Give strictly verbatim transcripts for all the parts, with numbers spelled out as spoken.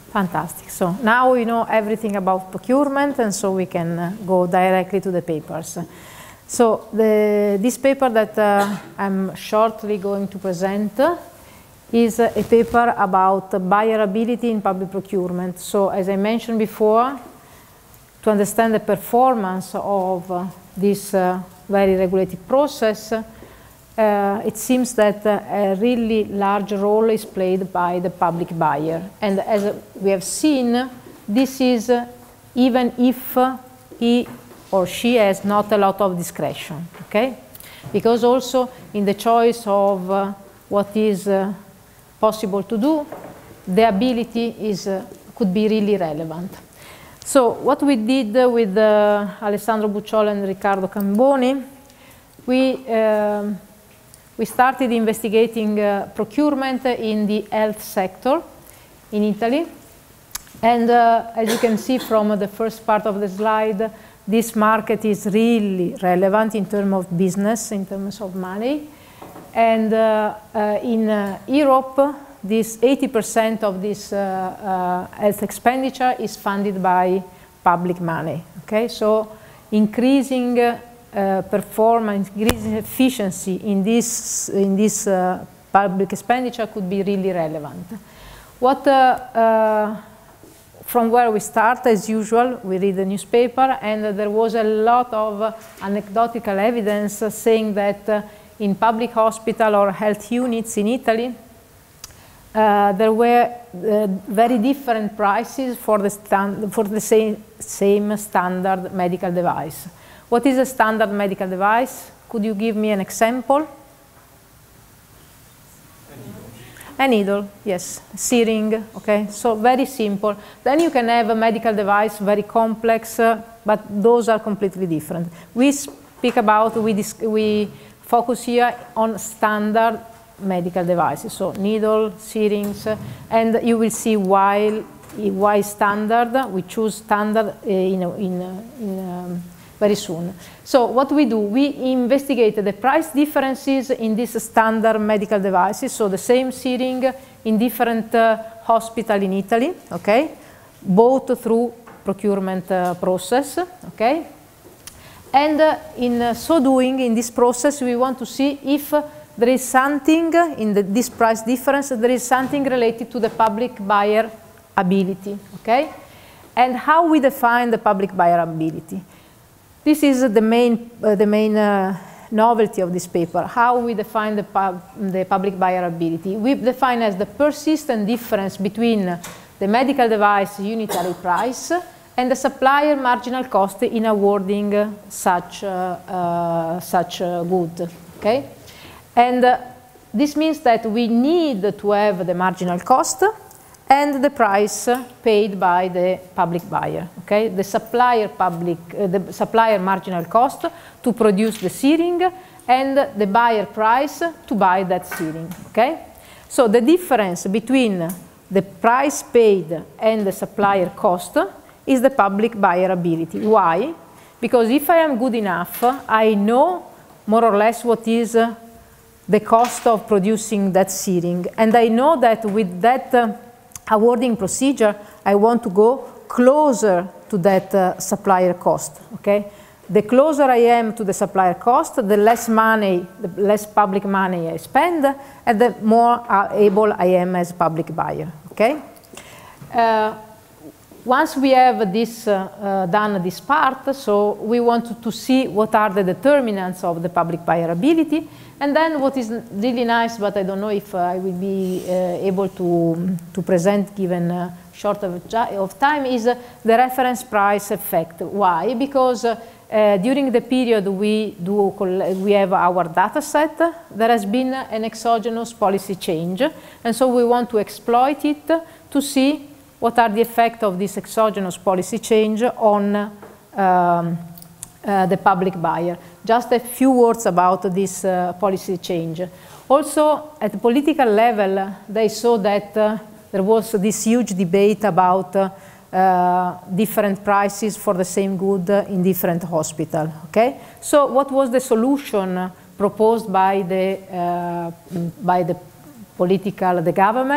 Fantastic. So now we know everything about procurement, and so we can uh, go directly to the papers. So the, this paper that uh, I'm shortly going to present uh, is uh, a paper about uh, buyer ability in public procurement. So as I mentioned before, to understand the performance of uh, this uh, very regulated process, Uh, it seems that uh, a really large role is played by the public buyer. And as uh, we have seen, this is uh, even if uh, he or she has not a lot of discretion, okay? Because also in the choice of uh, what is uh, possible to do, the ability is, uh, could be really relevant. So what we did uh, with uh, Alessandro Bucciolo and Riccardo Camboni, we um, We started investigating uh, procurement in the health sector in Italy. And uh, as you can see from the first part of the slide, this market is really relevant in terms of business, in terms of money. And uh, uh, in uh, Europe, this eighty percent of this uh, uh, health expenditure is funded by public money. Okay, so increasing uh, Uh, performance, increasing efficiency in this, in this uh, public expenditure could be really relevant. What, uh, uh, from where we start, as usual, we read the newspaper, and uh, there was a lot of uh, anecdotal evidence uh, saying that uh, in public hospital or health units in Italy, uh, there were uh, very different prices for the, stand for the same, same standard medical device. What is a standard medical device? Could you give me an example? A needle. A needle, yes. Syring, okay. So very simple. Then you can have a medical device, very complex, uh, but those are completely different. We speak about, we, we focus here on standard medical devices. So needle, syringes, uh, and you will see why, why standard. We choose standard uh, in, in, in um, very soon. So what we do, we investigate the price differences in these standard medical devices, so the same syringe in different uh, hospitals in Italy, okay, both through procurement uh, process, okay. And uh, in uh, so doing, in this process, we want to see if uh, there is something in the, this price difference, there is something related to the public buyer ability, okay. And how we define the public buyer ability. This is the main, uh, the main uh, novelty of this paper, how we define the, pub, the public buyer ability. We define as the persistent difference between the medical device unitary price and the supplier marginal cost in awarding uh, such, uh, uh, such uh, good. Okay? And uh, this means that we need to have the marginal cost and the price paid by the public buyer, okay? The supplier public, uh, the supplier marginal cost to produce the syringe and the buyer price to buy that syringe, okay? So the difference between the price paid and the supplier cost is the public buyer ability. Why? Because if I am good enough, I know more or less what is uh, the cost of producing that syringe, and I know that with that uh, awarding procedure, I want to go closer to that uh, supplier cost, okay? The closer I am to the supplier cost, the less money, the less public money I spend, and the more uh, able I am as public buyer, okay? Uh, once we have this uh, uh, done this part, so we want to, to see what are the determinants of the public buyer ability. And then what is really nice, but I don't know if uh, I will be uh, able to, to present given uh, short of, of time, is uh, the reference price effect. Why? Because uh, uh, during the period we, do, we have our data set, there has been an exogenous policy change. And so we want to exploit it to see what are the effects of this exogenous policy change on um, uh, the public buyer. Just a few words about this uh, policy change. Also, at the political level, they saw that uh, there was this huge debate about uh, uh, different prices for the same good in different hospitals. Okay? So, what was the solution proposed by the uh, by the political, the government?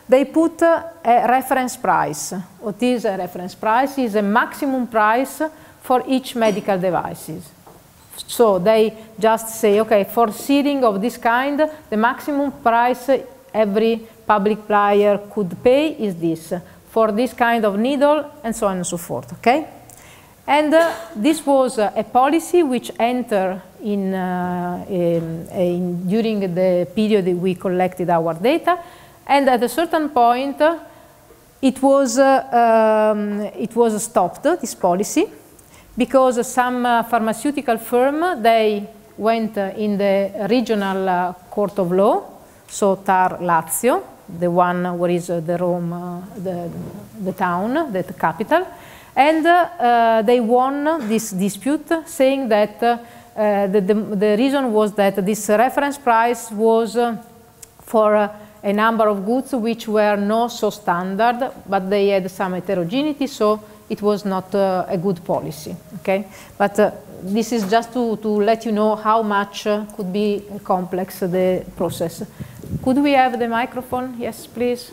they put uh, a reference price. What is a reference price? Is a maximum price for each medical devices. So they just say, okay, for seeding of this kind, the maximum price every public player could pay is this. For this kind of needle, and so on and so forth, okay? And uh, this was uh, a policy which entered in, uh, in, in, during the period that we collected our data, and at a certain point, uh, it was, uh, um, it was stopped, this policy, because some uh, pharmaceutical firm, they went uh, in the regional uh, court of law, so T A R Lazio, the one where is uh, the Rome, uh, the, the town, the capital, and uh, uh, they won this dispute, saying that uh, uh, the, the, the reason was that this reference price was uh, for uh, a number of goods which were not so standard, but they had some heterogeneity, so it was not uh, a good policy, okay? But uh, this is just to, to let you know how much uh, could be complex uh, the process. Could we have the microphone? Yes, please.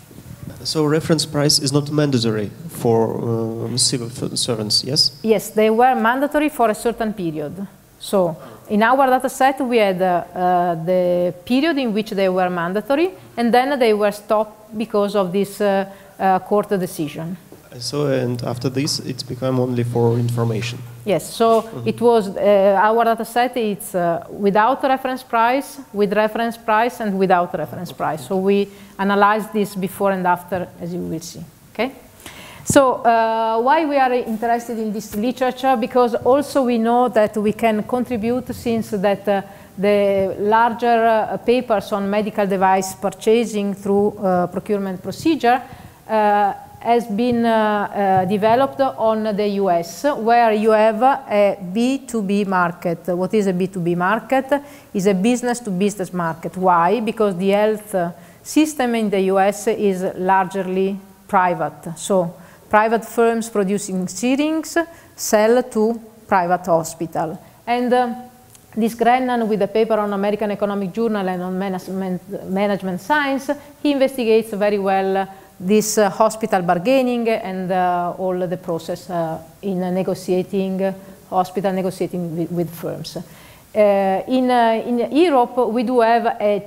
So reference price is not mandatory for um, civil servants, yes? Yes, they were mandatory for a certain period. So in our data set, we had uh, uh, the period in which they were mandatory, and then they were stopped because of this uh, uh, court decision. So, and after this, it's become only for information. Yes, so mm-hmm. it was, uh, our data set, it's uh, without reference price, with reference price, and without reference price. So we analyzed this before and after, as you will see, okay? So uh, why we are interested in this literature? Because also we know that we can contribute, since that uh, the larger uh, papers on medical device purchasing through uh, procurement procedure uh, has been uh, uh, developed on the U S, where you have a B two B market. What is a B two B market? Is a business-to-business market. Why? Because the health system in the U S is largely private. So private firms producing syringes sell to private hospital. And uh, this Grennan, with a paper on American Economic Journal and on management, management science, he investigates very well this uh, hospital bargaining and uh, all the process uh, in uh, negotiating, uh, hospital negotiating with, with firms. Uh, in, uh, in Europe, we do have a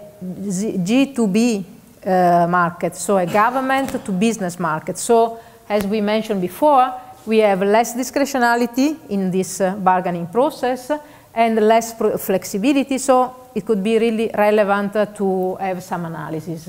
G two B uh, market, so a government to business market. So, as we mentioned before, we have less discretionality in this uh, bargaining process and less flexibility, so it could be really relevant uh, to have some analysis.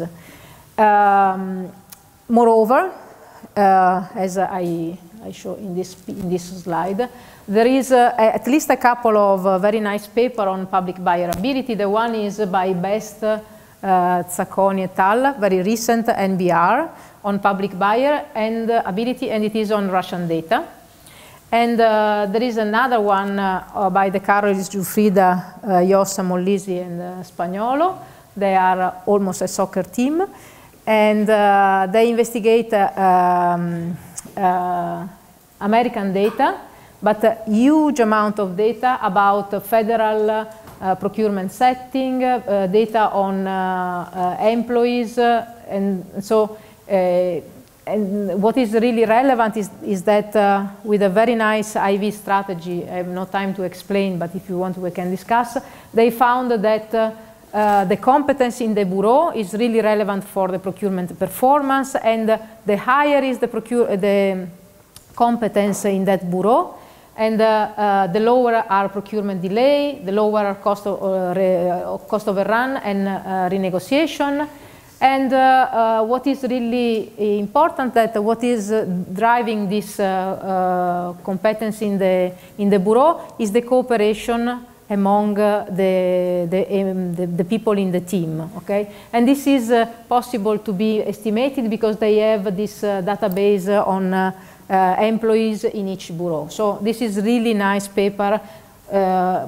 Um, Moreover, uh, as I, I show in this, in this slide, there is uh, at least a couple of uh, very nice papers on public buyer ability. The one is by Best, uh, Zacconi et al., very recent N B R on public buyer and uh, ability, and it is on Russian data. And uh, there is another one uh, by De Carolis, Giuffrida, uh, Jossa, Mollisi, and uh, Spagnolo. They are uh, almost a soccer team. And uh, they investigate uh, um, uh, American data, but a huge amount of data about uh, federal uh, procurement setting, uh, data on uh, uh, employees, uh, and so uh, and what is really relevant is, is that uh, with a very nice I V strategy, I have no time to explain, but if you want we can discuss, they found that uh, Uh, the competence in the bureau is really relevant for the procurement performance, and uh, the higher is the, procure, the competence in that bureau, and uh, uh, the lower are procurement delay, the lower are cost, of, uh, re, uh, cost overrun and uh, renegotiation. And uh, uh, what is really important, that what is uh, driving this uh, uh, competence in the, in the bureau is the cooperation among uh, the, the, um, the, the people in the team, okay? And this is uh, possible to be estimated because they have this uh, database on uh, uh, employees in each bureau. So this is really nice paper, uh,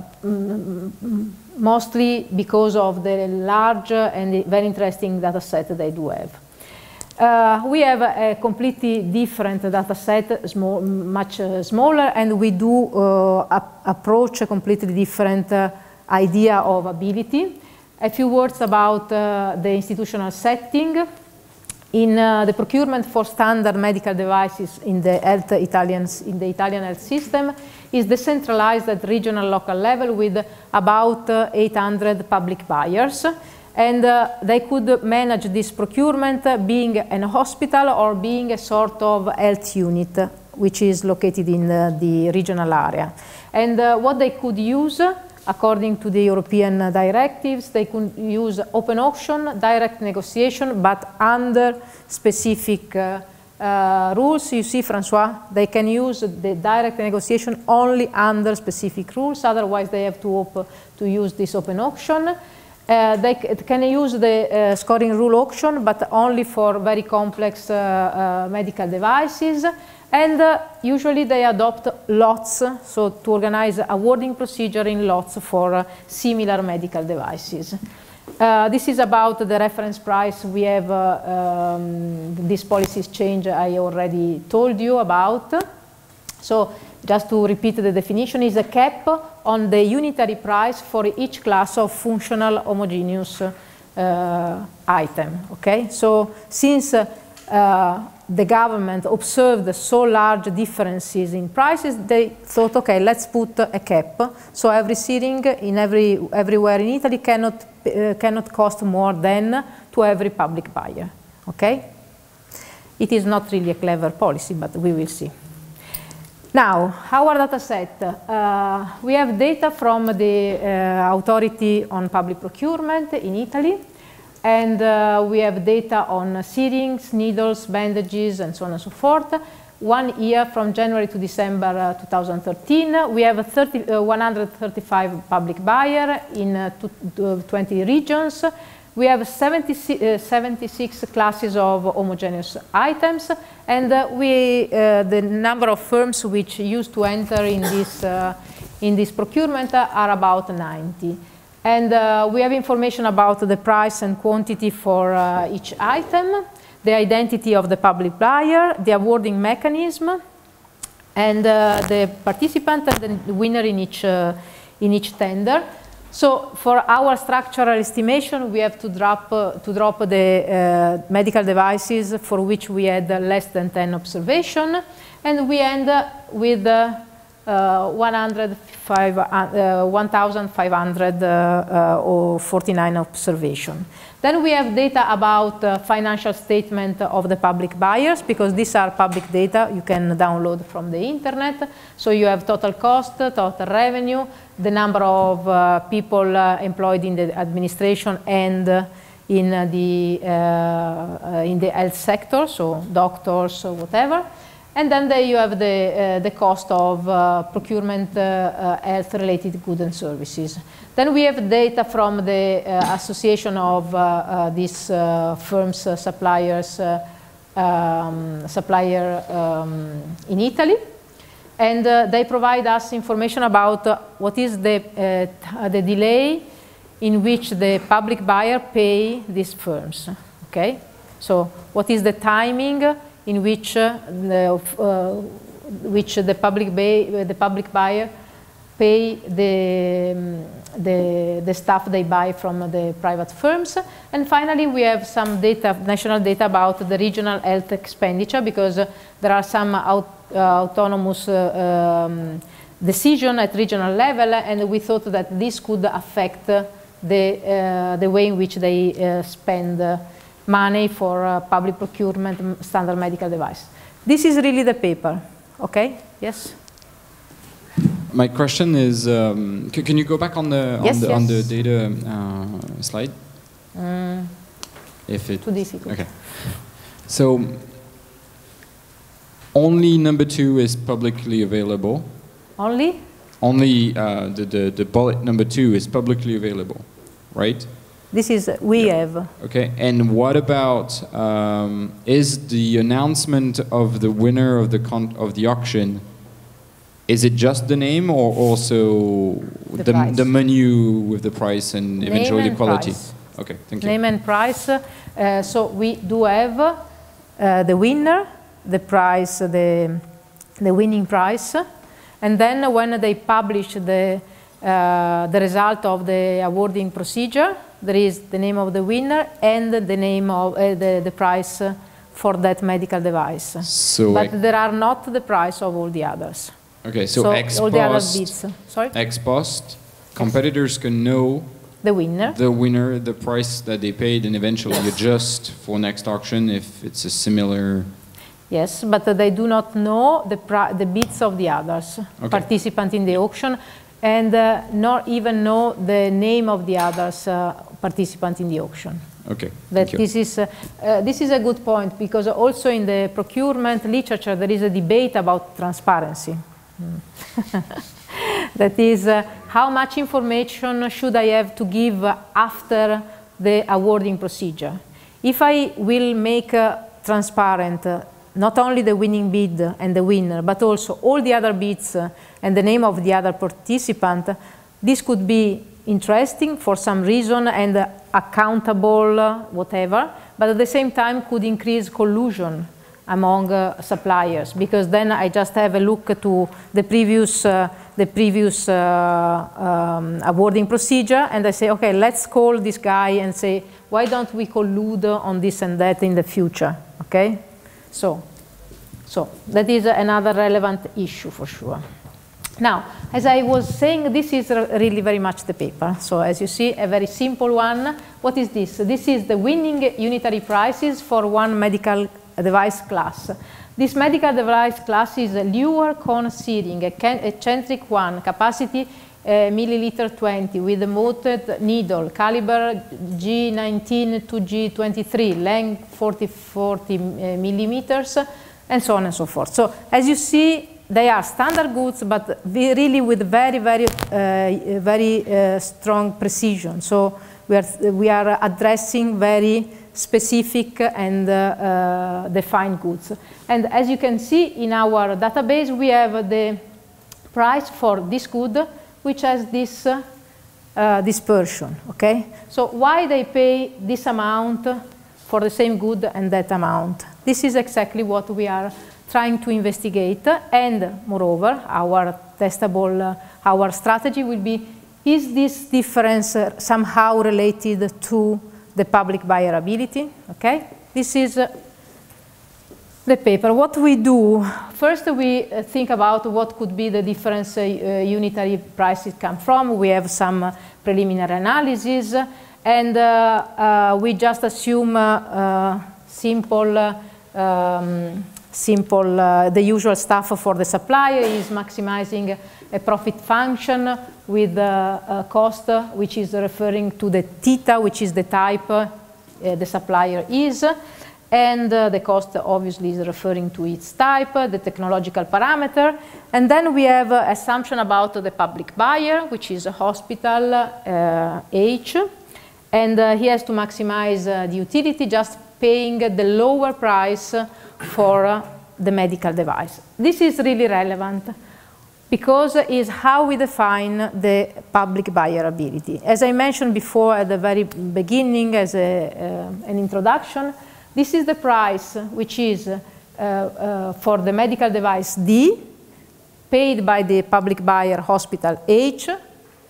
mostly because of the large and very interesting data set they do have. Uh, we have a, a completely different data set, small, much uh, smaller, and we do uh, ap approach a completely different uh, idea of ability. A few words about uh, the institutional setting. in uh, the procurement for standard medical devices in the health Italians in the Italian health system is decentralized at regional local level with about uh, eight hundred public buyers, and uh, they could manage this procurement uh, being an hospital or being a sort of health unit uh, which is located in uh, the regional area. And uh, what they could use, according to the European uh, directives, they could use open auction, direct negotiation, but under specific uh, uh, rules. You see, Francois, they can use the direct negotiation only under specific rules, otherwise they have to, op to use this open auction. Uh, they c can use the uh, scoring rule auction, but only for very complex uh, uh, medical devices. And uh, usually they adopt lots, so to organize a awarding procedure in lots for uh, similar medical devices. Uh, this is about the reference price. We have uh, um, this policies change I already told you about. So just to repeat the definition, is a cap on the unitary price for each class of functional homogeneous uh, item. Okay, so since uh, uh, the government observed so large differences in prices, they thought, okay, let's put a cap. So every seating in every everywhere in Italy cannot uh, cannot cost more than to every public buyer. Okay, it is not really a clever policy, but we will see. Now, our data set. Uh, we have data from the uh, Authority on Public Procurement in Italy, and uh, we have data on syringes, needles, bandages, and so on and so forth. One year from January to December uh, two thousand thirteen, we have thirty, uh, one hundred thirty-five public buyers in uh, twenty regions. We have seventy-six classes of homogeneous items, and uh, we, uh, the number of firms which used to enter in this, uh, in this procurement uh, are about ninety. And uh, we have information about the price and quantity for uh, each item, the identity of the public buyer, the awarding mechanism, and uh, the participant and the winner in each, uh, in each tender. So for our structural estimation, we have to drop, uh, to drop the uh, medical devices for which we had uh, less than ten observations, and we end uh, with uh, uh, one thousand five hundred forty-nine observations. Then we have data about uh, financial statement of the public buyers, because these are public data you can download from the internet. So you have total cost, total revenue, the number of uh, people uh, employed in the administration and uh, in uh, the uh, uh, in the health sector, so doctors or whatever. And then there you have the uh, the cost of uh, procurement uh, uh, health-related goods and services. Then we have data from the uh, association of uh, uh, these uh, firms, uh, suppliers, uh, um, supplier um, in Italy. And uh, they provide us information about uh, what is the, uh, the delay in which the public buyer pay these firms. Okay, so what is the timing in which uh, the, uh, which the public buy, the public buyer pay the, um, the the stuff they buy from the private firms. And finally, we have some data, national data about the regional health expenditure, because uh, there are some out, uh, autonomous uh, um, decision at regional level, and we thought that this could affect uh, the uh, the way in which they uh, spend uh, money for uh, public procurement standard medical device. This is really the paper. Okay? Yes. My question is, um, can you go back on the yes, on the yes. on the data uh, slide? Mm, if it too difficult. Okay. So only number two is publicly available. Only? Only uh, the, the the bullet number two is publicly available, right? This is uh, we have. Okay. And what about um, is the announcement of the winner of the con of the auction? Is it just the name, or also the, the, the menu with the price and name eventually and the quality? Price. Okay, thank you. Name and price. Uh, so we do have uh, the winner, the price, the, the winning price. And then when they publish the, uh, the result of the awarding procedure, there is the name of the winner and the name of uh, the, the price uh, for that medical device. So but there are not the price of all the others. Okay, so, so ex all the other post, bids. Sorry? ex post, competitors can know the winner, the winner, the price that they paid, and eventually adjust for next auction if it's a similar. Yes, but uh, they do not know the, pri the bids of the others, okay. participant in the auction, and uh, not even know the name of the others uh, participant in the auction. Okay. That this is, uh, uh, this is a good point, because also in the procurement literature there is a debate about transparency. Mm. That is, uh, how much information should I have to give after the awarding procedure? If I will make uh, transparent uh, not only the winning bid and the winner, but also all the other bids uh, and the name of the other participant, this could be interesting for some reason and uh, accountable, uh, whatever, but at the same time could increase collusion among uh, suppliers, because then I just have a look to the previous, uh, the previous uh, um, awarding procedure, and I say, okay, let's call this guy and say, why don't we collude on this and that in the future, okay? So, so that is another relevant issue for sure. Now, as I was saying, this is really very much the paper. So as you see, a very simple one. What is this? This is the winning unitary prices for one medical device class. This medical device class is a Luer cone searing, a eccentric one, capacity uh, milliliter twenty, with a mounted needle, caliber G nineteen to G twenty-three, length forty forty uh, millimeters, and so on and so forth. So as you see, they are standard goods, but really with very, very, uh, very uh, strong precision. So we are, we are addressing very specific and uh, uh, defined goods. And as you can see in our database, we have the price for this good, which has this uh, uh, dispersion, okay? So why they pay this amount for the same good and that amount? This is exactly what we are trying to investigate, and moreover, our testable, uh, our strategy will be, is this difference uh, somehow related to the public buyer ability, okay? This is uh, the paper. What we do, first we uh, think about what could be the difference uh, uh, unitary prices come from. We have some uh, preliminary analysis, and uh, uh, we just assume uh, uh, simple, uh, um, simple, uh, the usual stuff for the supplier is maximizing a profit function with uh, a cost, uh, which is referring to the theta, which is the type uh, the supplier is, and uh, the cost obviously is referring to its type, uh, the technological parameter, and then we have uh, assumption about the public buyer, which is a hospital uh, H, and uh, he has to maximize uh, the utility, just paying the lower price for uh, the medical device. This is really relevant, because it is how we define the public buyer ability. As I mentioned before at the very beginning as a, uh, an introduction, this is the price which is uh, uh, for the medical device D, paid by the public buyer hospital H. Uh,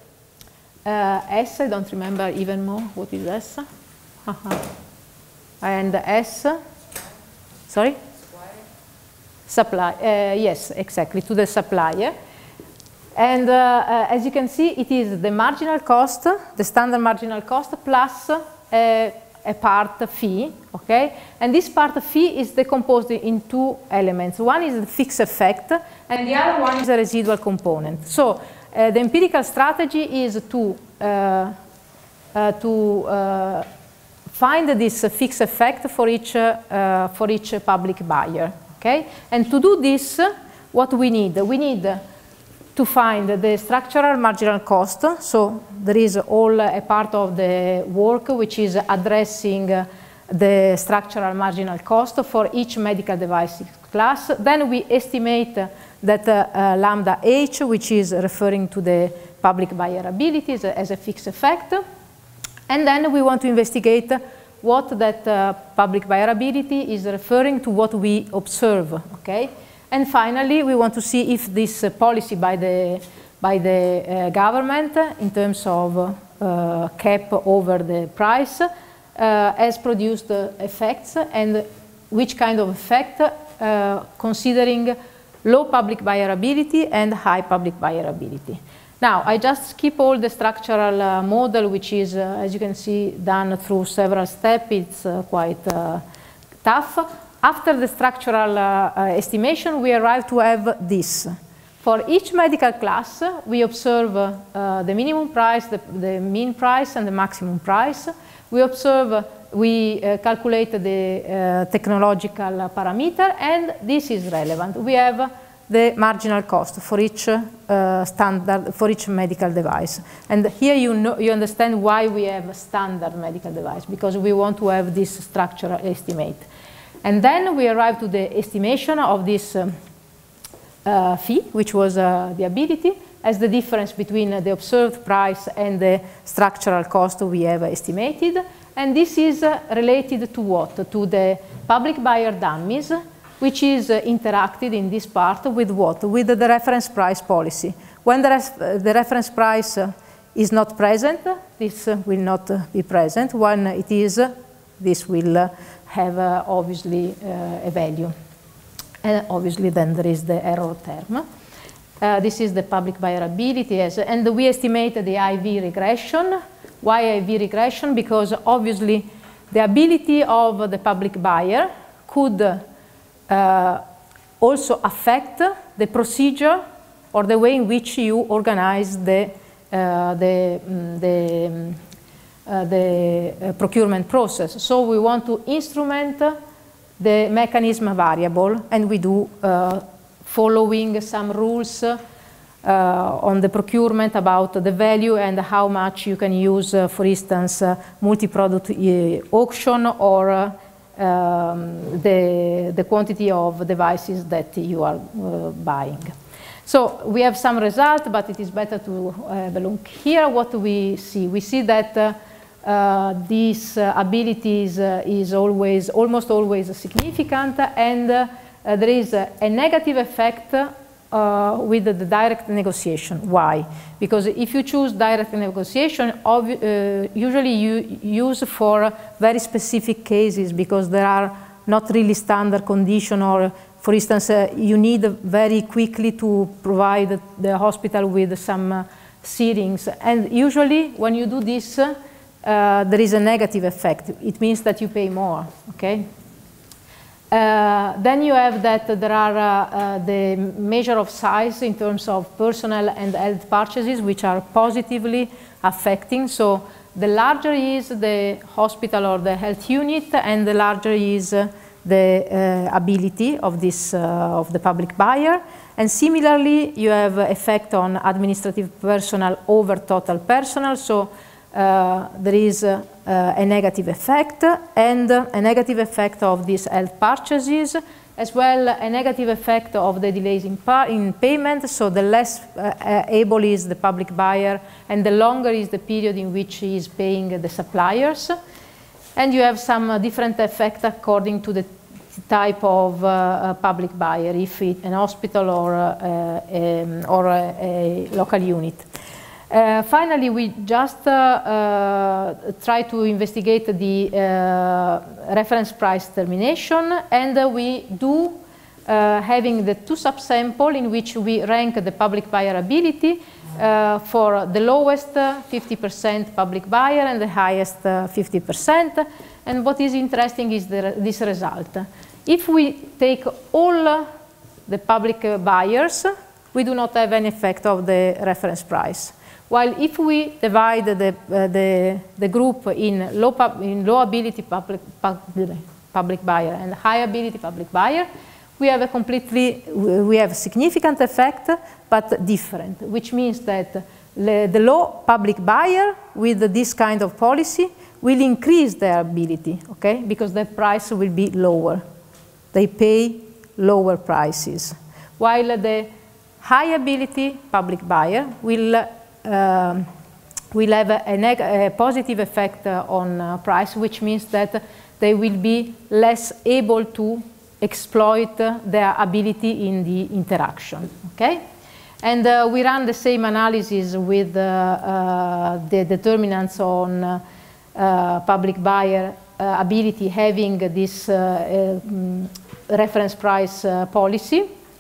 S, I don't remember even more, what is S? Uh-huh. And S, sorry? Supply, uh, yes, exactly, to the supplier. And uh, uh, as you can see, it is the marginal cost, the standard marginal cost, plus uh, a part fee, okay? And this part fee is decomposed in two elements. One is the fixed effect, and the other one is a residual component. So uh, the empirical strategy is to, uh, uh, to uh, find this fixed effect for each, uh, for each public buyer. Okay? And to do this, what we need? We need to find the structural marginal cost. So there is all a part of the work which is addressing the structural marginal cost for each medical device class. Then we estimate that uh, uh, lambda H, which is referring to the public buyer ability as a fixed effect. And then we want to investigate what that uh, public viability is referring to what we observe, okay? And finally, we want to see if this uh, policy by the, by the uh, government in terms of uh, cap over the price uh, has produced uh, effects, and which kind of effect, uh, considering low public buyerability and high public buyerability. Now, I just skip all the structural uh, model, which is, uh, as you can see, done through several steps. It's uh, quite uh, tough. After the structural uh, uh, estimation, we arrive to have this. For each medical class, we observe uh, the minimum price, the, the mean price, and the maximum price. We observe, we uh, calculate the uh, technological parameter, and this is relevant. We have the marginal cost for each uh, standard, for each medical device. And here you, know, you understand why we have a standard medical device, because we want to have this structural estimate. And then we arrive to the estimation of this um, uh, fee, which was uh, the ability, as the difference between uh, the observed price and the structural cost we have estimated. And this is uh, related to what? To the public buyer dummies, which is uh, interacted in this part with what? With the reference price policy. When the, ref uh, the reference price uh, is not present, this uh, will not uh, be present. When it is, uh, this will uh, have uh, obviously uh, a value. And obviously then there is the error term. Uh, this is the public buyerability, as, and we estimate the I V regression. Why I V regression? Because obviously the ability of the public buyer could uh, also affect the procedure or the way in which you organize the, uh, the, um, the, uh, the uh, procurement process. So we want to instrument the mechanism variable, and we do uh, following some rules uh, on the procurement about the value and how much you can use, uh, for instance, uh, multi-product uh, auction, or uh, um, the, the quantity of devices that you are uh, buying. So we have some result, but it is better to have a look here. What do we see? We see that uh, uh, this uh, ability is, uh, is always, almost always significant, and uh, Uh, there is a, a negative effect uh, with the, the direct negotiation. Why? Because if you choose direct negotiation, uh, usually you use for very specific cases, because there are not really standard conditions, or for instance, uh, you need very quickly to provide the hospital with some uh, seatings. And usually when you do this, uh, there is a negative effect. It means that you pay more, okay? Uh, then you have that there are uh, uh, the measure of size in terms of personnel and health purchases, which are positively affecting. So the larger is the hospital or the health unit, and the larger is uh, the uh, ability of this uh, of the public buyer. And similarly, you have effect on administrative personnel over total personnel. So uh, there is uh, Uh, a negative effect, and uh, a negative effect of these health purchases, as well a negative effect of the delays in, in payment. So the less uh, uh, able is the public buyer, and the longer is the period in which he is paying the suppliers. And you have some uh, different effect according to the type of uh, public buyer, if it's an hospital or, uh, um, or a, a local unit. Uh, finally, we just uh, uh, try to investigate the uh, reference price termination, and uh, we do uh, having the two subsample in which we rank the public buyer ability uh, for the lowest fifty percent public buyer and the highest fifty percent. And what is interesting is the, this result. If we take all the public buyers, we do not have any effect of the reference price. While if we divide the, uh, the, the group in low, pub, in low ability public, pub, public buyer and high ability public buyer, we have a completely, we have a significant effect, but different, which means that the, the low public buyer with this kind of policy will increase their ability, okay? Because the price will be lower. They pay lower prices. While the high ability public buyer will Uh, will have a, a, a positive effect uh, on uh, price, which means that they will be less able to exploit uh, their ability in the interaction. Okay? And uh, we ran the same analysis with uh, uh, the determinants on uh, uh, public buyer uh, ability having this uh, uh, reference price uh, policy.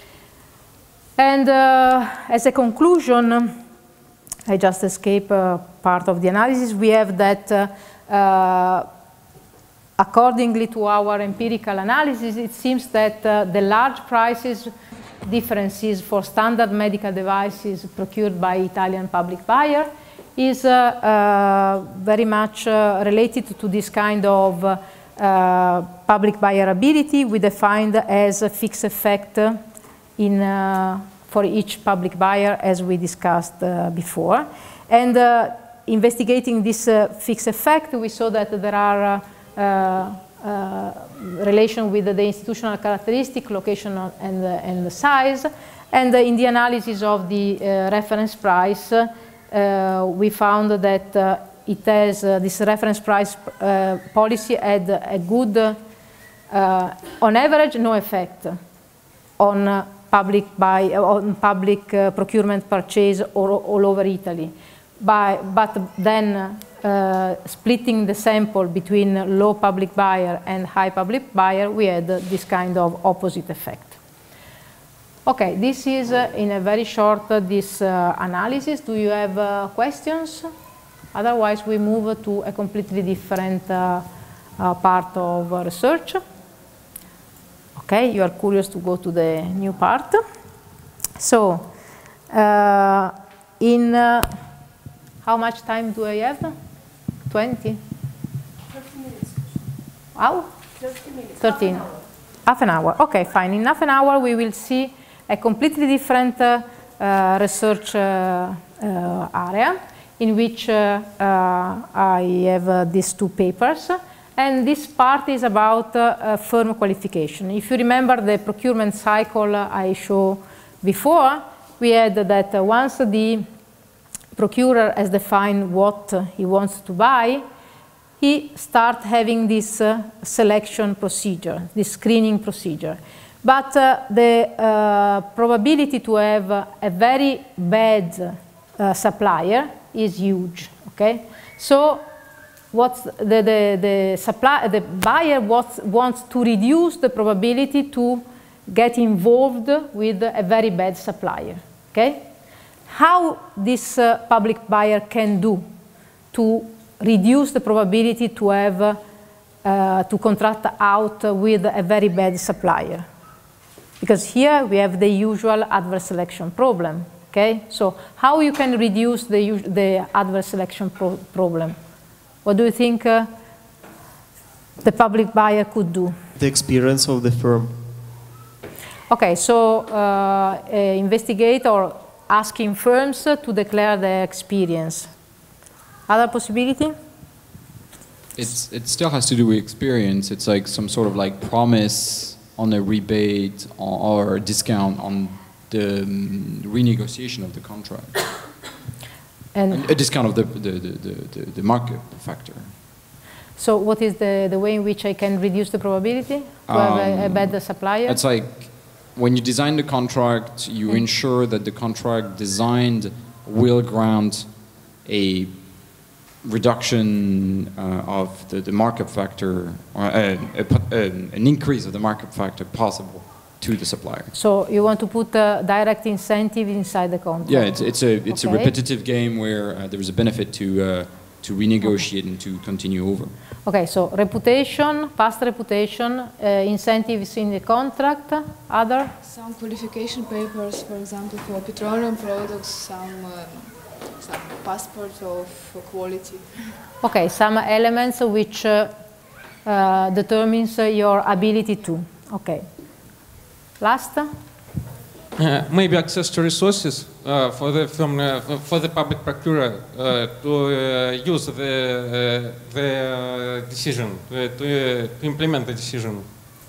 And uh, as a conclusion, I just escape uh, part of the analysis. We have that uh, uh, accordingly to our empirical analysis, it seems that uh, the large prices differences for standard medical devices procured by Italian public buyer is uh, uh, very much uh, related to this kind of uh, uh, public buyer ability we defined as a fixed effect in, uh, for each public buyer, as we discussed uh, before. And uh, investigating this uh, fixed effect, we saw that there are uh, uh, uh, relation with the institutional characteristic, location and, uh, and the size. And uh, in the analysis of the uh, reference price, uh, we found that uh, it has uh, this reference price uh, policy had a good, uh, on average, no effect on uh, public buy, on public uh, procurement purchase all, all over Italy. By, but then uh, splitting the sample between low public buyer and high public buyer, we had uh, this kind of opposite effect. Okay, this is uh, in a very short uh, this uh, analysis. Do you have uh, questions? Otherwise, we move to a completely different uh, uh, part of uh, research. Okay, you are curious to go to the new part. So, uh, in uh, how much time do I have? twenty? thirty minutes. How? thirty minutes. thirteen. Half an hour. Half an hour. Okay, fine. In half an hour, we will see a completely different uh, uh, research uh, uh, area in which uh, uh, I have uh, these two papers. And this part is about uh, uh, firm qualification. If you remember the procurement cycle I showed before, we had that uh, once the procurer has defined what uh, he wants to buy, he starts having this uh, selection procedure, this screening procedure. But uh, the uh, probability to have uh, a very bad uh, supplier is huge, okay? So what's the, the, the, supply, the buyer wants, wants to reduce the probability to get involved with a very bad supplier, okay? How this uh, public buyer can do to reduce the probability to have uh, to contract out with a very bad supplier? Because here we have the usual adverse selection problem, okay? So how you can reduce the, the adverse selection pro problem? What do you think uh, the public buyer could do? The experience of the firm. Okay, so uh, uh, investigate or asking firms to declare their experience. Other possibility? It's, it still has to do with experience. It's like some sort of like promise on a rebate or, or discount on the um, renegotiation of the contract. And a discount of the, the, the, the, the market factor. So what is the, the way in which I can reduce the probability to um, have a, a bad supplier? It's like when you design the contract, you mm. ensure that the contract designed will grant a reduction uh, of the, the market factor, or a, a, a, an increase of the market factor possible to the supplier. So you want to put a direct incentive inside the contract? Yeah, it's, it's, a, it's okay. a repetitive game where uh, there is a benefit to, uh, to renegotiate okay. and to continue over. Okay, so reputation, past reputation, uh, incentives in the contract, other? Some qualification papers, for example, for petroleum products, some, uh, some passport of quality. Okay, some elements which uh, uh, determines uh, your ability to. Okay. Last? Uh, maybe access to resources uh, for the from uh, for the public procurer uh, to uh, use the uh, the uh, decision uh, to, uh, to implement the decision.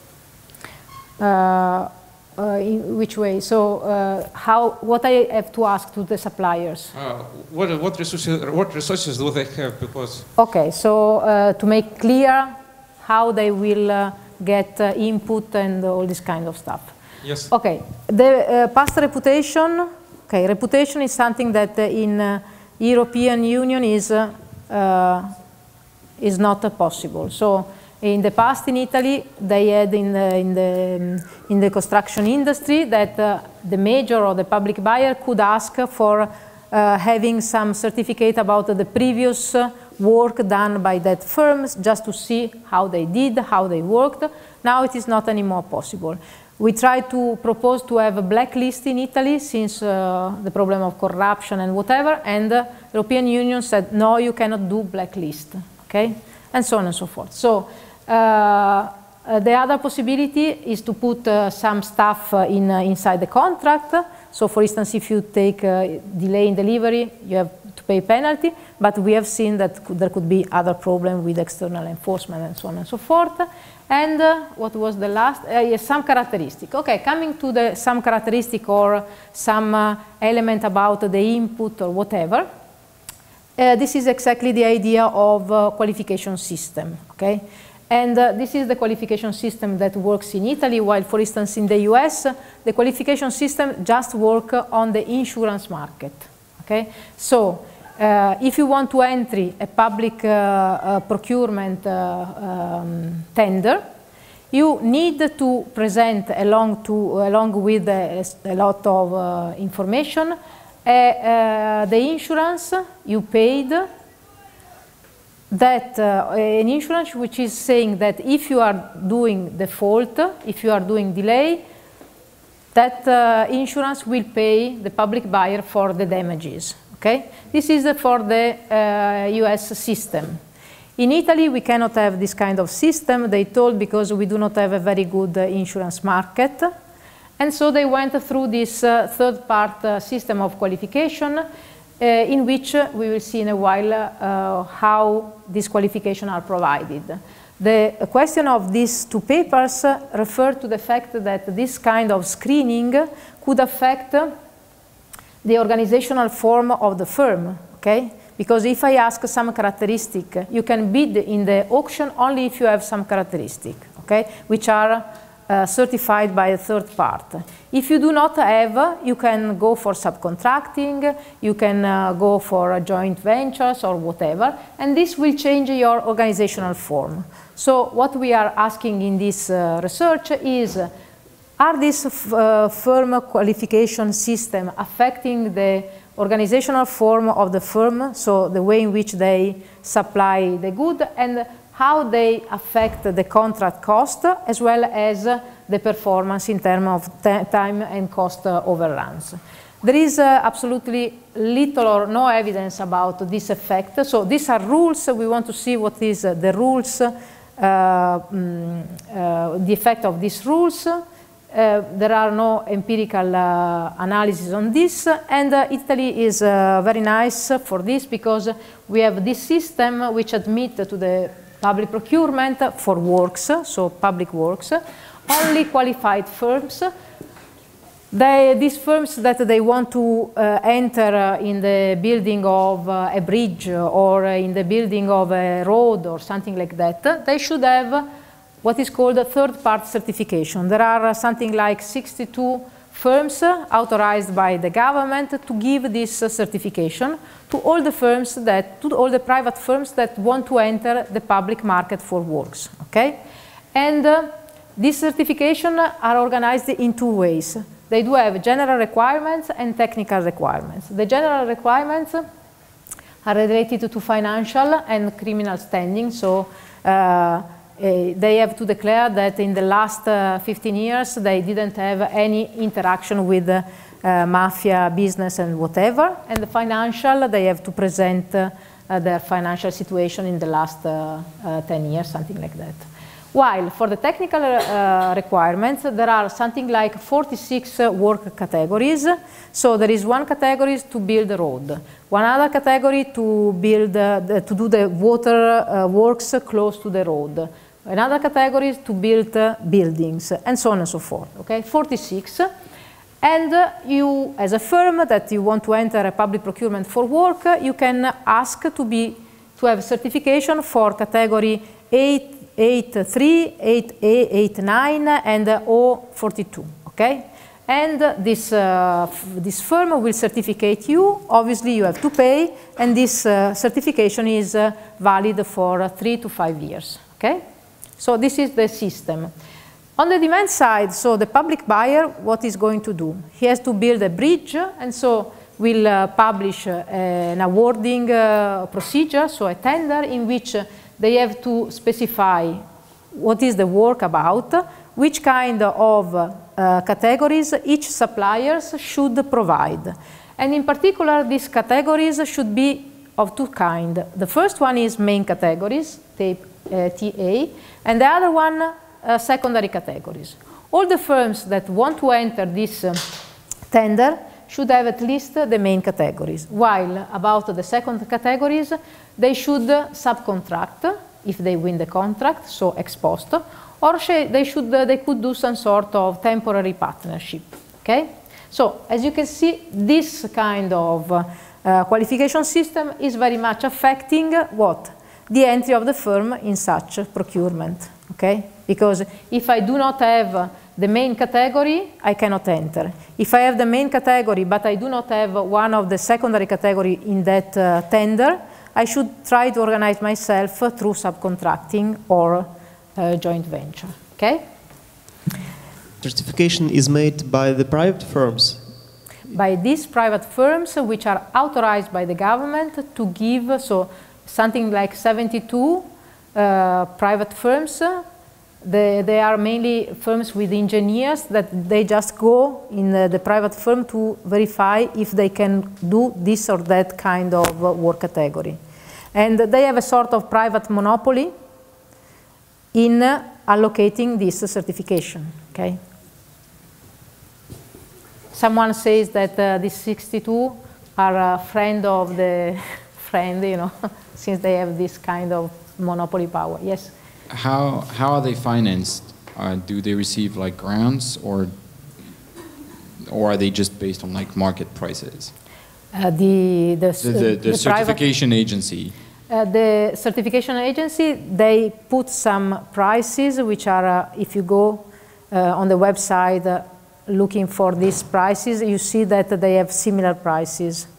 Uh, uh, in which way? So uh, how? What I have to ask to the suppliers? Uh, what what resources what resources do they have? Because okay, so uh, to make clear how they will uh, get uh, input and all this kind of stuff. Yes. Okay. The uh, past reputation Okay, reputation is something that uh, in uh, European Union is, uh, uh, is not uh, possible. So in the past in Italy, they had in the, in the, in the construction industry that uh, the major or the public buyer could ask for uh, having some certificate about uh, the previous uh, work done by that firms just to see how they did, how they worked. Now it is not anymore possible. We try to propose to have a blacklist in Italy since uh, the problem of corruption and whatever, and the European Union said, no, you cannot do blacklist, okay? And so on and so forth. So uh, uh, the other possibility is to put uh, some stuff uh, in, uh, inside the contract. So for instance, if you take uh, delay in delivery, you have to pay penalty, but we have seen that could, there could be other problems with external enforcement and so on and so forth. And uh, what was the last? Uh, yes, some characteristic. Okay, coming to the some characteristic or some uh, element about the input or whatever. Uh, this is exactly the idea of uh, qualification system. Okay, and uh, this is the qualification system that works in Italy, while, for instance, in the U S, uh, the qualification system just works on the insurance market. Okay, so. Uh, if you want to enter a public uh, uh, procurement uh, um, tender, you need to present along, to, along with a, a lot of uh, information uh, uh, the insurance you paid, that uh, an insurance which is saying that if you are doing default, if you are doing delay, that uh, insurance will pay the public buyer for the damages. Okay? This is for the uh, U S system. In Italy, we cannot have this kind of system, they told, because we do not have a very good uh, insurance market. And so they went through this uh, third part uh, system of qualification, uh, in which uh, we will see in a while uh, how these qualifications are provided. The question of these two papers uh, refer to the fact that this kind of screening could affect uh, the organizational form of the firm, okay? Because if I ask some characteristic, you can bid in the auction only if you have some characteristic, okay? Which are uh, certified by a third part. If you do not have, you can go for subcontracting, you can uh, go for joint ventures or whatever, and this will change your organizational form. So what we are asking in this uh, research is, are this uh, firm qualification system affecting the organizational form of the firm, so the way in which they supply the good, and how they affect the contract cost, as well as uh, the performance in terms of time and cost uh, overruns. There is uh, absolutely little or no evidence about this effect. So these are rules. We want to see what is uh, the rules, uh, mm, uh, the effect of these rules. Uh, there are no empirical uh, analysis on this, and uh, Italy is uh, very nice for this, because we have this system which admits to the public procurement for works, so public works, only qualified firms. They, these firms that they want to uh, enter uh, in the building of uh, a bridge or in the building of a road or something like that, they should have what is called a third-part certification. There are uh, something like sixty-two firms uh, authorized by the government to give this uh, certification to all the firms that, to all the private firms that want to enter the public market for works. Okay, and uh, these certifications are organized in two ways. They do have general requirements and technical requirements. The general requirements are related to financial and criminal standing. So. Uh, Uh, they have to declare that in the last uh, fifteen years they didn't have any interaction with uh, uh, mafia business and whatever. And the financial, they have to present uh, uh, their financial situation in the last uh, uh, ten years, something like that. While for the technical uh, requirements, there are something like forty-six uh, work categories. So there is one category to build a road, one other category to build, uh, the, to do the water uh, works close to the road. Another category is to build uh, buildings, and so on and so forth, okay? forty-six. And uh, you, as a firm that you want to enter a public procurement for work, uh, you can ask to, be, to have certification for category eight, eight three, eight A, eight nine, and uh, O forty-two, okay? and this, uh, this firm will certificate you. Obviously, you have to pay, and this uh, certification is uh, valid for uh, three to five years. Okay? So this is the system. On the demand side, so the public buyer, what is going to do? He has to build a bridge, and so will uh, publish uh, an awarding uh, procedure, so a tender in which uh, they have to specify what is the work about, which kind of uh, categories each supplier should provide. And in particular, these categories should be of two kinds. The first one is main categories, T A, and the other one, uh, secondary categories. All the firms that want to enter this uh, tender should have at least the main categories, while about the second categories, they should subcontract if they win the contract, so ex post, or they, should, uh, they could do some sort of temporary partnership, okay? So, as you can see, this kind of uh, qualification system is very much affecting what? The entry of the firm in such procurement, okay? Because if I do not have the main category, I cannot enter. If I have the main category, but I do not have one of the secondary category in that uh, tender, I should try to organize myself through subcontracting or uh, joint venture, okay? Certification is made by the private firms? By these private firms, which are authorized by the government to give, so something like seventy-two uh, private firms. They, they are mainly firms with engineers that they just go in the, the private firm to verify if they can do this or that kind of uh, work category. And they have a sort of private monopoly in uh, allocating this certification, okay? Someone says that uh, these sixty-two are a friend of the friend, you know, since they have this kind of monopoly power. Yes? How, how are they financed? Uh, do they receive like grants, or, or are they just based on like market prices? Uh, the, the, The, the, the, the certification agency. Uh, the certification agency, they put some prices, which are, uh, if you go uh, on the website uh, looking for these prices, you see that they have similar prices.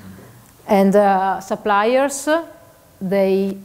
And uh, suppliers, they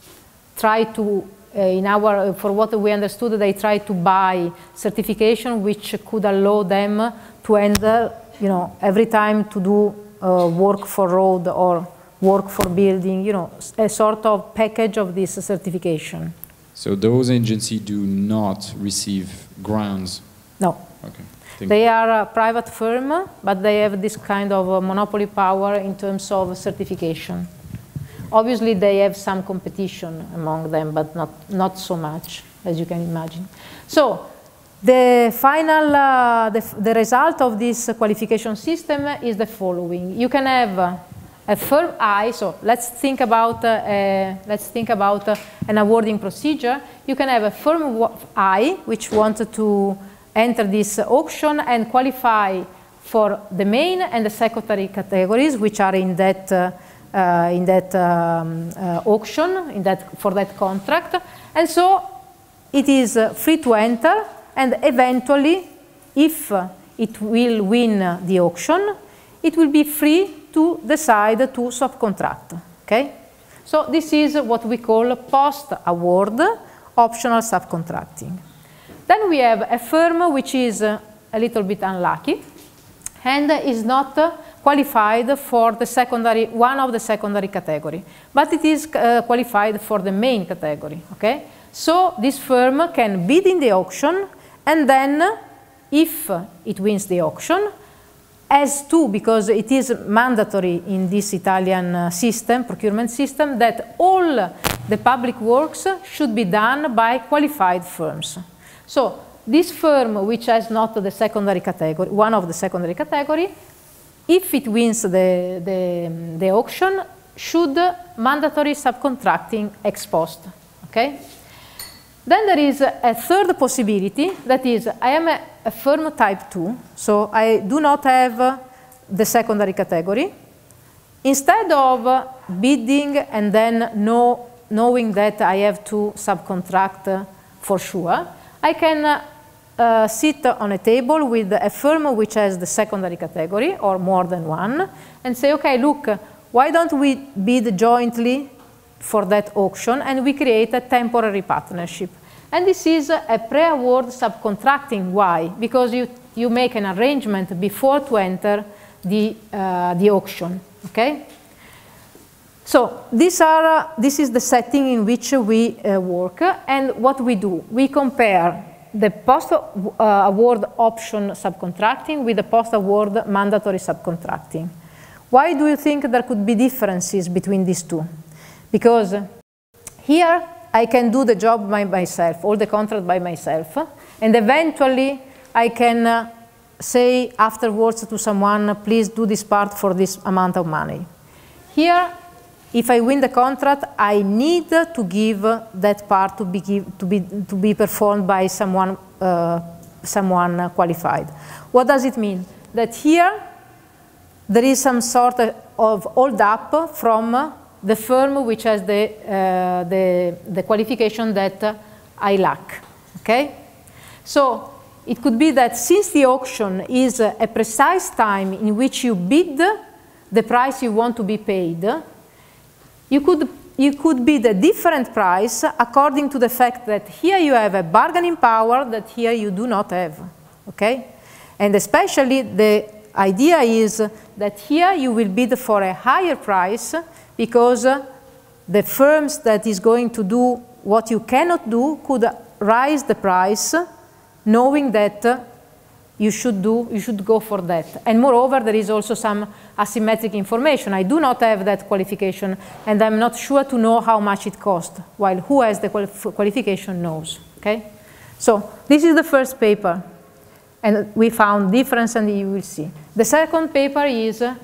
try to, uh, in our, for what we understood, they try to buy certification which could allow them to enter, you know, every time to do uh, work for road or work for building, you know, a sort of package of this certification. So those agencies do not receive grants? No. Okay. They are a private firm, but they have this kind of uh, monopoly power in terms of certification. Obviously, they have some competition among them, but not, not so much, as you can imagine. So, the final, uh, the, the result of this qualification system is the following. You can have uh, a firm I, so let's think about, uh, a, let's think about uh, an awarding procedure. You can have a firm I, which wanted to enter this auction and qualify for the main and the secondary categories, which are in that, uh, uh, in that um, uh, auction, in that, for that contract. And so it is uh, free to enter, and eventually, if uh, it will win uh, the auction, it will be free to decide to subcontract, okay? So this is what we call post-award optional subcontracting. Then we have a firm which is uh, a little bit unlucky and is not uh, qualified for the secondary, one of the secondary category, but it is uh, qualified for the main category, okay? So this firm can bid in the auction, and then if it wins the auction, as to, because it is mandatory in this Italian uh, system, procurement system, that all the public works should be done by qualified firms. So this firm, which has not the secondary category, one of the secondary category, if it wins the, the, the auction, should mandatory subcontracting ex post, okay? Then there is a third possibility, that is, I am a, a firm type two, so I do not have the secondary category. Instead of bidding and then know, knowing that I have to subcontract for sure, I can uh, sit on a table with a firm which has the secondary category or more than one and say, okay, look, why don't we bid jointly for that auction and we create a temporary partnership. And this is a pre-award subcontracting. Why? Because you, you make an arrangement before to enter the, uh, the auction, okay? So these are, uh, this is the setting in which we uh, work, and what we do, we compare the post-award option subcontracting with the post-award mandatory subcontracting. Why do you think there could be differences between these two? Because here I can do the job by myself, all the contract by myself, and eventually I can uh, say afterwards to someone, please do this part for this amount of money. Here, if I win the contract, I need to give that part to be, give, to be, to be performed by someone, uh, someone qualified. What does it mean? That here there is some sort of hold up from the firm which has the, uh, the, the qualification that I lack, okay? So it could be that since the auction is a precise time in which you bid the price you want to be paid, you could, you could bid a different price according to the fact that here you have a bargaining power that here you do not have, okay? And especially the idea is that here you will bid for a higher price because the firms that is going to do what you cannot do could raise the price knowing that you should do, you should go for that. And moreover, there is also some asymmetric information. I do not have that qualification, and I'm not sure to know how much it costs, while who has the qualification knows, okay? So this is the first paper, and we found difference, and you will see. The second paper is uh,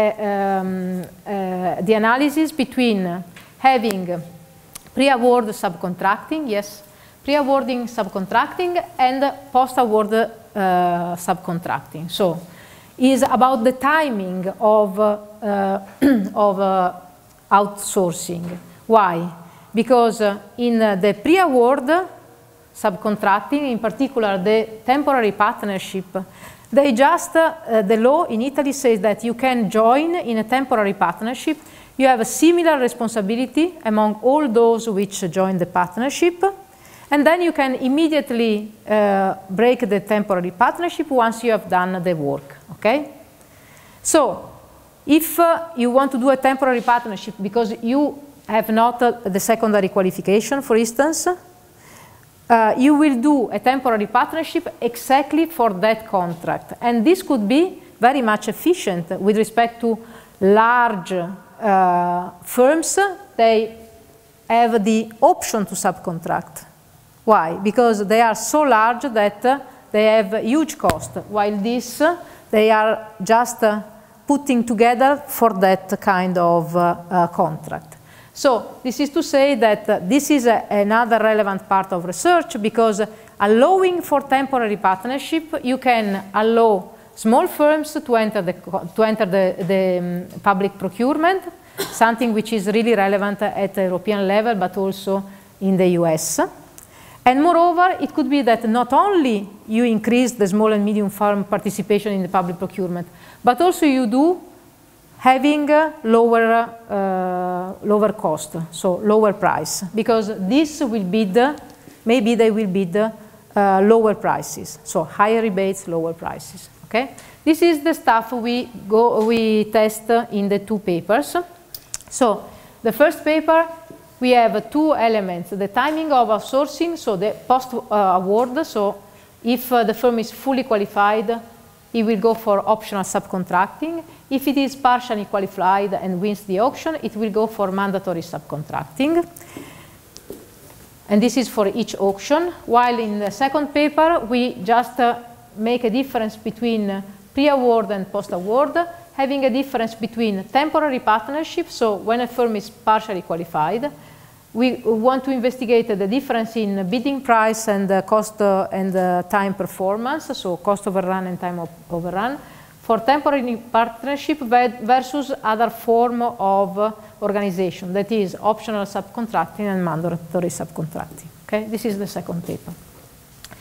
um, uh, the analysis between having pre-award subcontracting, yes, pre-awarding subcontracting and post-award uh, subcontracting. So is about the timing of, uh, of uh, outsourcing. Why? Because uh, in uh, the pre-award subcontracting, in particular the temporary partnership, they just, uh, the law in Italy says that you can join in a temporary partnership. You have a similar responsibility among all those which join the partnership. And then you can immediately uh, break the temporary partnership once you have done the work, okay? So, if uh, you want to do a temporary partnership because you have not uh, the secondary qualification, for instance, uh, you will do a temporary partnership exactly for that contract. And this could be very much efficient with respect to large uh, firms. They have the option to subcontract. Why? Because they are so large that uh, they have huge cost, while this, uh, they are just uh, putting together for that kind of uh, uh, contract. So this is to say that uh, this is a, another relevant part of research, because allowing for temporary partnership, you can allow small firms to enter the, to enter the, the um, public procurement, something which is really relevant at the European level, but also in the U S. And moreover, it could be that not only you increase the small and medium firm participation in the public procurement, but also you do having a lower, uh, lower cost, so lower price, because this will bid, maybe they will bid uh, lower prices, so higher rebates, lower prices, okay? This is the stuff we, go, we test in the two papers. So the first paper, we have two elements, the timing of outsourcing, so the post-award, uh, so if uh, the firm is fully qualified, it will go for optional subcontracting. If it is partially qualified and wins the auction, it will go for mandatory subcontracting. And this is for each auction, while in the second paper, we just uh, make a difference between pre-award and post-award, having a difference between temporary partnership, so when a firm is partially qualified, we want to investigate the difference in bidding price and uh, cost uh, and uh, time performance, so cost overrun and time overrun, for temporary partnership versus other form of uh, organization, that is optional subcontracting and mandatory subcontracting. Okay, this is the second paper.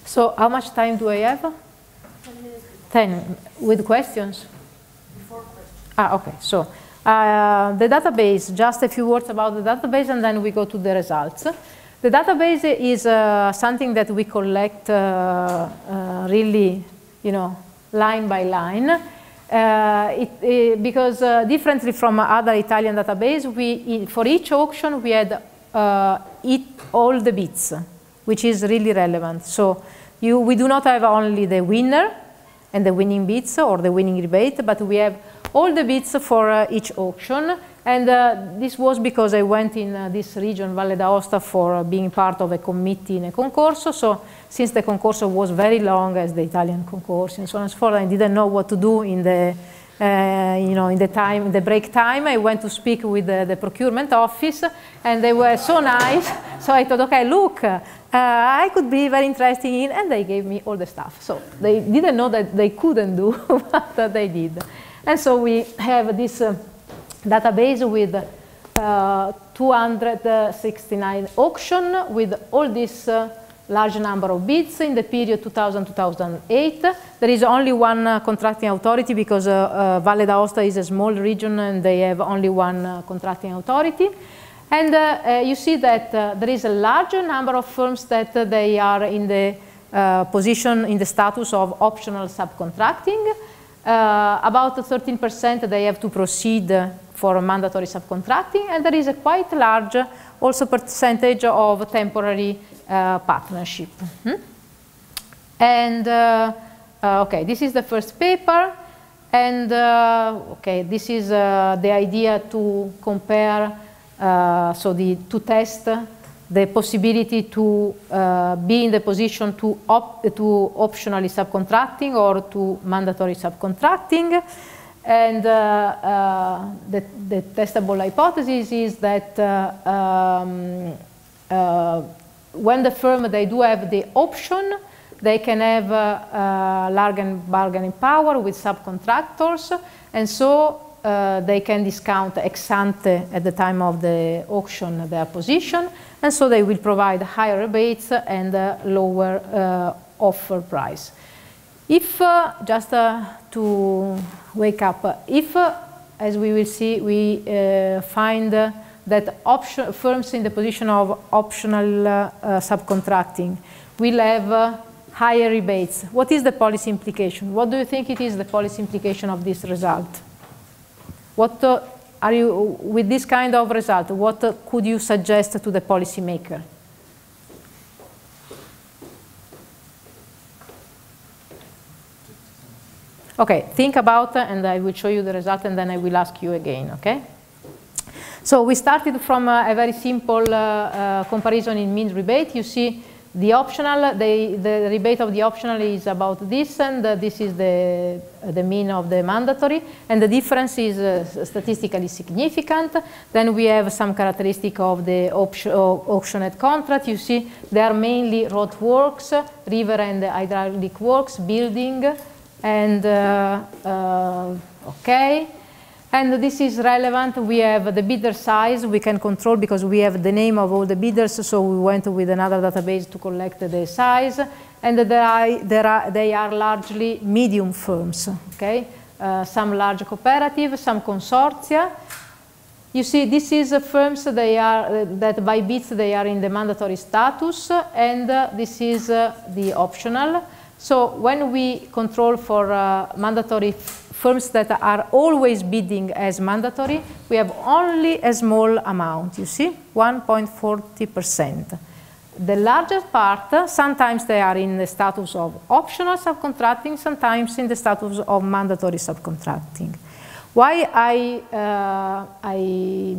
So how much time do I have? Ten minutes. Ten, with questions? Before questions. Ah, okay, so uh, the database, just a few words about the database and then we go to the results. The database is uh, something that we collect uh, uh, really, you know, line by line. Uh, it, it, because uh, differently from other Italian database, we, for each auction we had uh, it, all the bids, which is really relevant. So you, we do not have only the winner and the winning bids or the winning rebate, but we have all the bids for uh, each auction. And uh, this was because I went in uh, this region, Valle d'Aosta, for uh, being part of a committee in a concorso. So since the concorso was very long as the Italian concorso and so on and so forth, I didn't know what to do in the, uh, you know, in the time, in the break time. I went to speak with the, the procurement office, and they were so nice. So I thought, okay, look, uh, I could be very interesting in, and they gave me all the stuff. So they didn't know that they couldn't do, but they did. And so we have this uh, database with uh, two hundred sixty-nine auction with all this uh, large number of bids in the period two thousand to two thousand eight. There is only one uh, contracting authority because uh, uh, Valle d'Aosta is a small region and they have only one uh, contracting authority. And uh, uh, you see that uh, there is a larger number of firms that uh, they are in the uh, position, in the status of optional subcontracting. Uh, about thirteen percent they have to proceed uh, for mandatory subcontracting, and there is a quite large also percentage of temporary uh, partnership. Mm-hmm. And uh, uh, okay, this is the first paper, and uh, okay, this is uh, the idea to compare, uh, so the to test the possibility to uh, be in the position to, op to optionally subcontracting or to mandatory subcontracting. And uh, uh, the, the testable hypothesis is that uh, um, uh, when the firm, they do have the option, they can have uh, uh, bargaining power with subcontractors, and so uh, they can discount ex ante at the time of the auction their position, and so they will provide higher rebates and uh, lower uh, offer price. If, uh, just uh, to wake up, uh, if, uh, as we will see, we uh, find uh, that option, firms in the position of optional uh, uh, subcontracting will have uh, higher rebates, what is the policy implication? What do you think it is the policy implication of this result? What uh, are you, with this kind of result, what uh, could you suggest to the policymaker? Okay, think about uh, and I will show you the result and then I will ask you again, okay? So we started from uh, a very simple uh, uh, comparison in mean rebate. You see the optional, the, the rebate of the optional is about this, and uh, this is the, uh, the mean of the mandatory, and the difference is uh, statistically significant. Then we have some characteristic of the auctioned contract. You see they are mainly road works, river and hydraulic works, building, and uh, uh, okay. And this is relevant. We have the bidder size we can control because we have the name of all the bidders, so we went with another database to collect the size. And there are, there are, they are largely medium firms, okay? Uh, some large cooperatives, some consortia. You see, this is uh, firms they are, uh, that by bids they are in the mandatory status, and uh, this is uh, the optional. So when we control for uh, mandatory firms that are always bidding as mandatory, we have only a small amount, you see, one point four zero percent. The largest part, uh, sometimes they are in the status of optional subcontracting, sometimes in the status of mandatory subcontracting. Why I, uh, I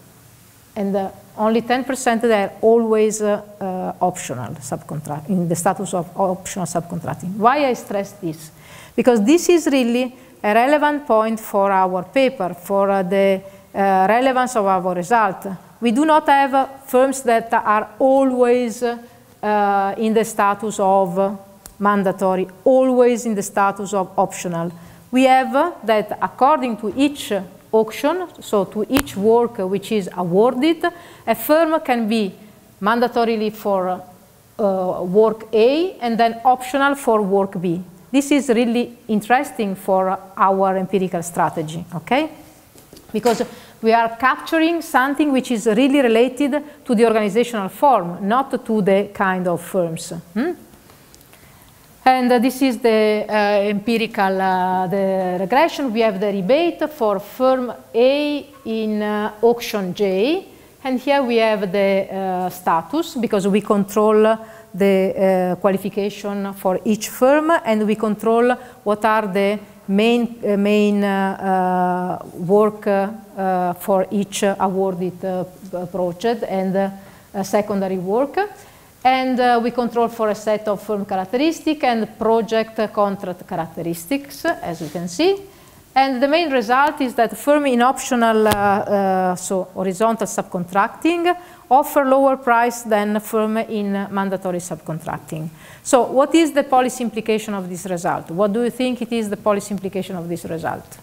and uh, only ten percent they are always uh, uh, optional subcontract, in the status of optional subcontracting. Why I stress this? Because this is really a relevant point for our paper, for uh, the uh, relevance of our result. We do not have uh, firms that are always uh, in the status of uh, mandatory, always in the status of optional. We have uh, that according to each auction, so to each work which is awarded, a firm can be mandatorily for uh, work A and then optional for work B. This is really interesting for our empirical strategy, okay? Because we are capturing something which is really related to the organizational form, not to the kind of firms. Hmm? And uh, this is the uh, empirical, uh, the regression. We have the rebate for firm A in uh, auction J. And here we have the uh, status, because we control the uh, qualification for each firm, and we control what are the main, uh, main uh, uh, work uh, uh, for each awarded uh, project and uh, secondary work. And uh, we control for a set of firm characteristics and project contract characteristics, as you can see. And the main result is that firm in optional, uh, uh, so horizontal subcontracting, offer lower price than firm in mandatory subcontracting. So what is the policy implication of this result? What do you think it is the policy implication of this result?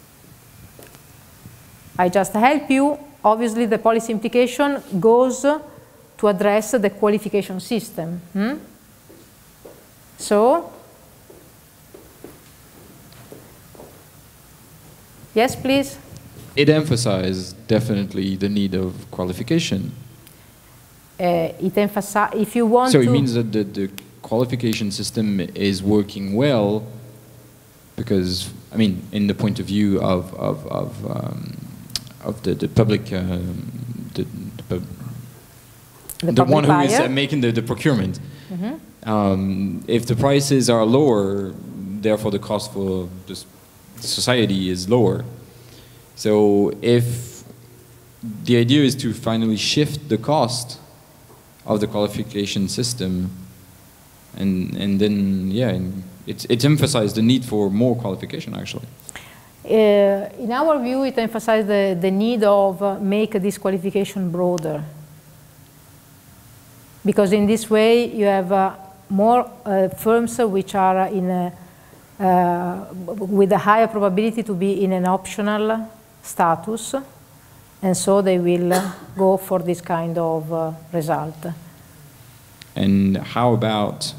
I just help you. Obviously, the policy implication goes to address the qualification system. Hmm? So, yes, please. It emphasizes definitely the need of qualification. Uh, it emphasizes, if you want so to... So it means that the, the qualification system is working well because, I mean, in the point of view of, of, of, um, of the, the public, um, the, the, the, the one who buyer. is uh, making the, the procurement. Mm-hmm. um, if the prices are lower, therefore the cost for the society is lower. So if the idea is to finally shift the cost of the qualification system, and and then yeah, it it emphasized the need for more qualification actually. Uh, in our view, it emphasized the, the need of uh, make this qualification broader. Because in this way, you have uh, more uh, firms which are in a, uh, with a higher probability to be in an optional status, and so they will uh, go for this kind of uh, result. And how about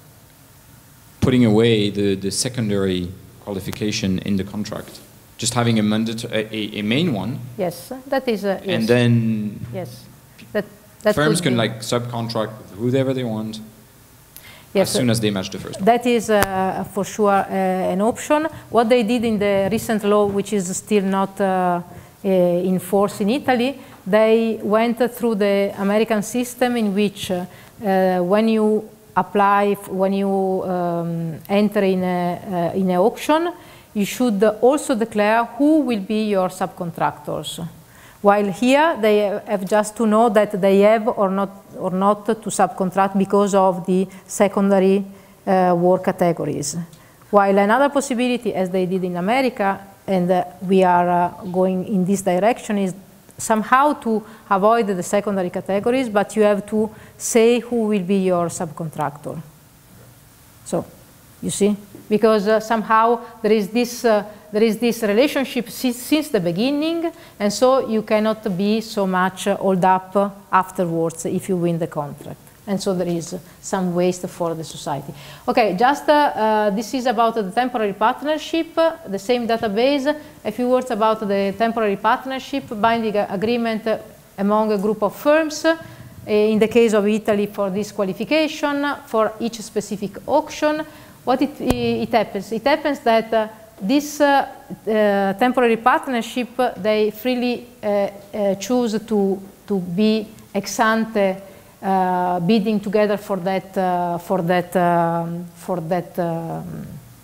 putting away the, the secondary qualification in the contract? Just having a, mandatory, a, a main one. Yes, that is uh, yes. And then yes. that, that firms can be. like subcontract with whoever they want. Yes, as soon as they match the first one. That is uh, for sure uh, an option. What they did in the recent law, which is still not uh, uh, in force in Italy, they went through the American system in which uh, when you apply, when you um, enter in a, uh, in an auction, you should also declare who will be your subcontractors. While here, they have just to know that they have or not, or not to subcontract because of the secondary uh, work categories. While another possibility, as they did in America, and uh, we are uh, going in this direction, is somehow to avoid the secondary categories, but you have to say who will be your subcontractor. So, you see? Because uh, somehow there is this uh, there is this relationship si since the beginning, and so you cannot be so much uh, hold up afterwards if you win the contract. And so there is uh, some waste for the society. Okay, just uh, uh, this is about the temporary partnership, uh, the same database. A few words about the temporary partnership, binding agreement uh, among a group of firms. Uh, in the case of Italy, for this qualification, for each specific auction. What it, it happens? It happens that uh, this uh, uh, temporary partnership, uh, they freely uh, uh, choose to, to be ex ante uh, bidding together for that, uh, for that, um, for that um,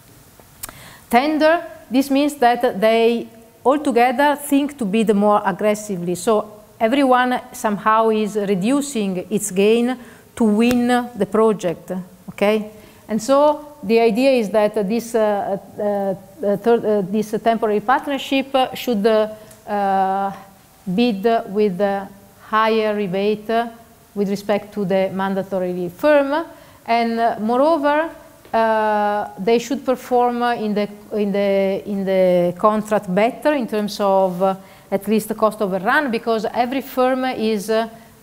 tender. This means that they all together think to bid more aggressively. So everyone somehow is reducing its gain to win the project, okay? And so the idea is that uh, this, uh, uh, third, uh, this temporary partnership uh, should uh, uh, bid with a higher rebate uh, with respect to the mandatory firm. And uh, moreover, uh, they should perform uh, in, the, in, the, in the contract better in terms of uh, at least the cost overrun, because every firm is uh,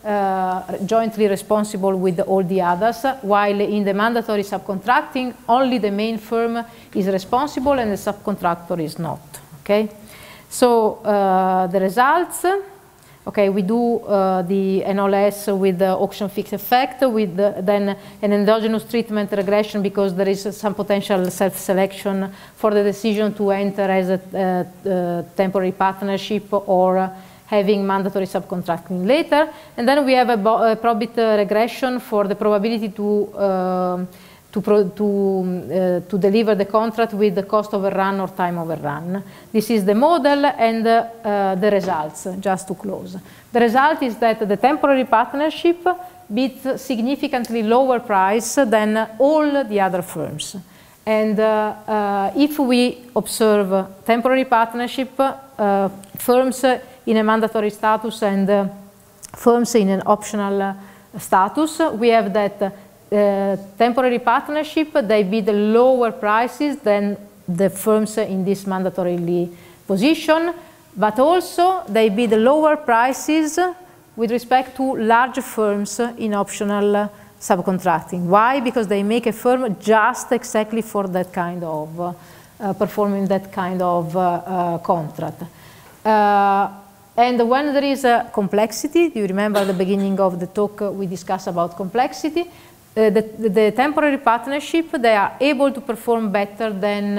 uh, jointly responsible with all the others, while in the mandatory subcontracting, only the main firm is responsible and the subcontractor is not, okay? So uh, the results, okay, we do uh, the N O L S with the auction fixed effect, with the, then an endogenous treatment regression because there is some potential self-selection for the decision to enter as a uh, uh, temporary partnership or having mandatory subcontracting later. And then we have a, a probit regression for the probability to uh, to, pro to, uh, to deliver the contract with the cost overrun or time overrun. This is the model and uh, uh, the results, just to close. The result is that the temporary partnership beats significantly lower price than all the other firms. And uh, uh, if we observe temporary partnership, uh, firms in a mandatory status and uh, firms in an optional uh, status, we have that uh, Uh, temporary partnership, they bid lower prices than the firms in this mandatorily position, but also they bid lower prices with respect to large firms in optional subcontracting. Why? Because they make a firm just exactly for that kind of, uh, performing that kind of uh, uh, contract. Uh, and when there is a complexity, do you remember at the beginning of the talk uh, we discussed about complexity? Uh, the, the temporary partnership, they are able to perform better than,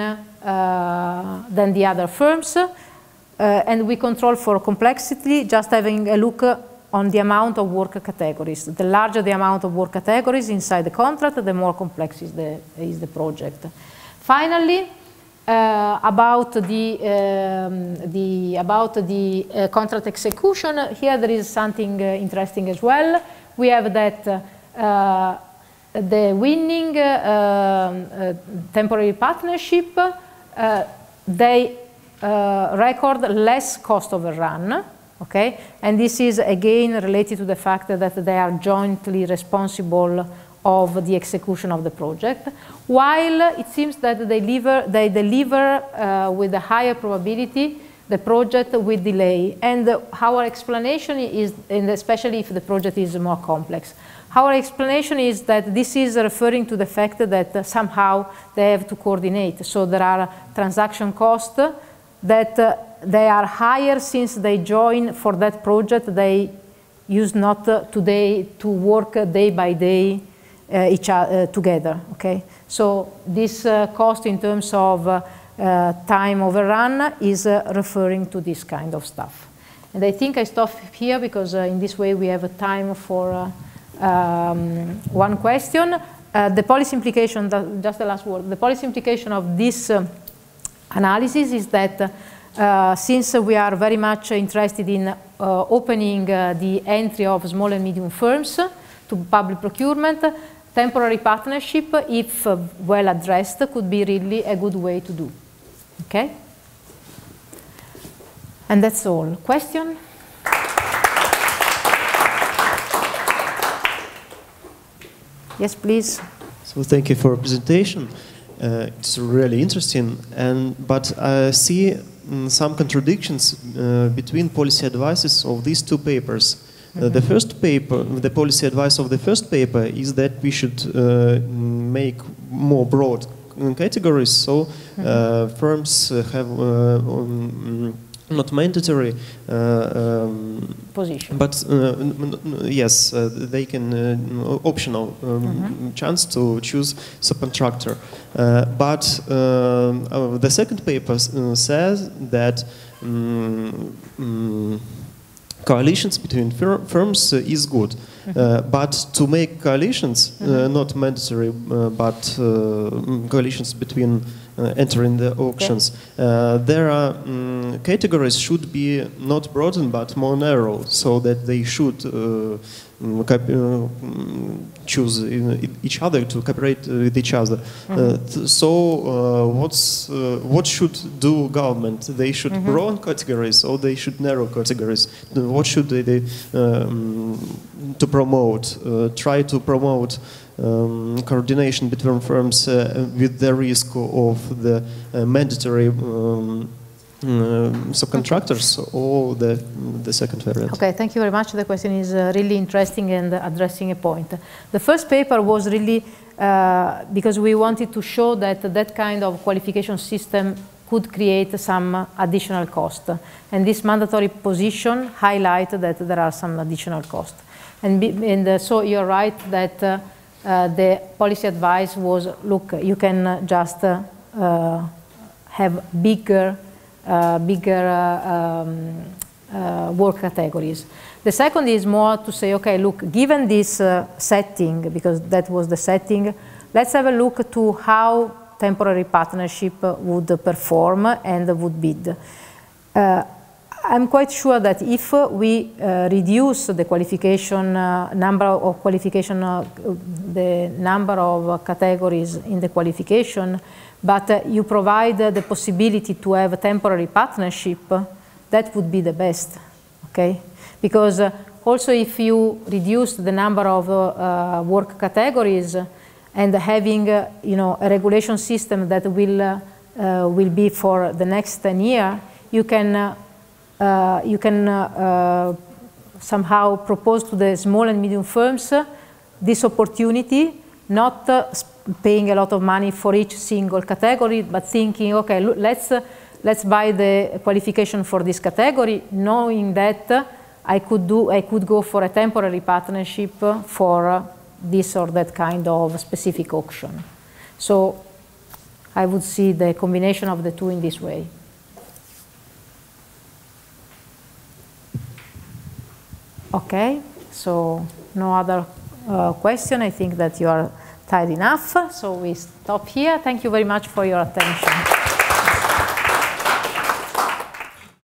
uh, than the other firms. Uh, and we control for complexity just having a look on the amount of work categories. The larger the amount of work categories inside the contract, the more complex is the, is the project. Finally, uh, about the, um, the, about the uh, contract execution, here there is something uh, interesting as well. We have that uh, the winning uh, uh, temporary partnership, uh, they uh, record less cost overrun, okay? And this is again related to the fact that they are jointly responsible of the execution of the project, while it seems that they deliver, they deliver uh, with a higher probability the project with delay. And uh, our explanation is, and especially if the project is more complex, our explanation is that this is referring to the fact that uh, somehow they have to coordinate. So there are transaction costs that uh, they are higher since they join for that project. They use not uh, today to work uh, day by day uh, each uh, together. Okay. So this uh, cost in terms of uh, uh, time overrun is uh, referring to this kind of stuff. And I think I stop here because uh, in this way we have a time for. Uh, Um, one question, uh, the policy implication, just the last word, the policy implication of this uh, analysis is that uh, since we are very much interested in uh, opening uh, the entry of small and medium firms to public procurement, temporary partnership, if uh, well addressed, could be really a good way to do. Okay? And that's all. Question? Yes, please. So thank you for your presentation. Uh, it's really interesting, and but I see mm, some contradictions uh, between policy advices of these two papers. Mm-hmm. uh, the first paper, the policy advice of the first paper is that we should uh, make more broad categories, so mm-hmm. uh, firms uh, have uh, um, not mandatory uh, um, position, but uh, yes, uh, they can uh, optional um, mm-hmm. chance to choose subcontractor. Uh, but uh, uh, the second paper uh, says that um, um, coalitions between fir firms uh, is good, mm-hmm. uh, but to make coalitions mm-hmm. uh, not mandatory, uh, but uh, coalitions between Uh, entering the auctions. Yeah. Uh, there are um, categories should be not broadened but more narrow, so that they should uh, uh, choose each other to cooperate with each other. Mm-hmm. uh, so, uh, what's uh, what should do government? They should mm-hmm. broaden categories, or they should narrow categories. What should they, they um, to promote? Uh, try to promote. Um, coordination between firms uh, with the risk of the uh, mandatory um, um, subcontractors or the, the second variant? Okay, thank you very much. The question is uh, really interesting and addressing a point. The first paper was really uh, because we wanted to show that that kind of qualification system could create some additional cost. And this mandatory position highlighted that there are some additional costs. And, be, and uh, so you're right that uh, uh, the policy advice was, look, you can uh, just uh, uh, have bigger, uh, bigger uh, um, uh, work categories. The second is more to say, okay, look, given this uh, setting, because that was the setting, let's have a look to how temporary partnership would perform and would bid. Uh, I'm quite sure that if we uh, reduce the qualification uh, number of qualification, uh, the number of categories in the qualification, but uh, you provide uh, the possibility to have a temporary partnership, that would be the best, okay? Because uh, also if you reduce the number of uh, uh, work categories, and having, uh, you know, a regulation system that will uh, uh, will be for the next ten years, you can uh, uh, you can uh, uh, somehow propose to the small and medium firms uh, this opportunity, not uh, paying a lot of money for each single category, but thinking, okay, look, let's uh, let's buy the qualification for this category, knowing that uh, I could do I could go for a temporary partnership for. Uh, this or that kind of specific auction. So I would see the combination of the two in this way. Okay, so no other uh, question. I think that you are tired enough, so we stop here. Thank you very much for your attention.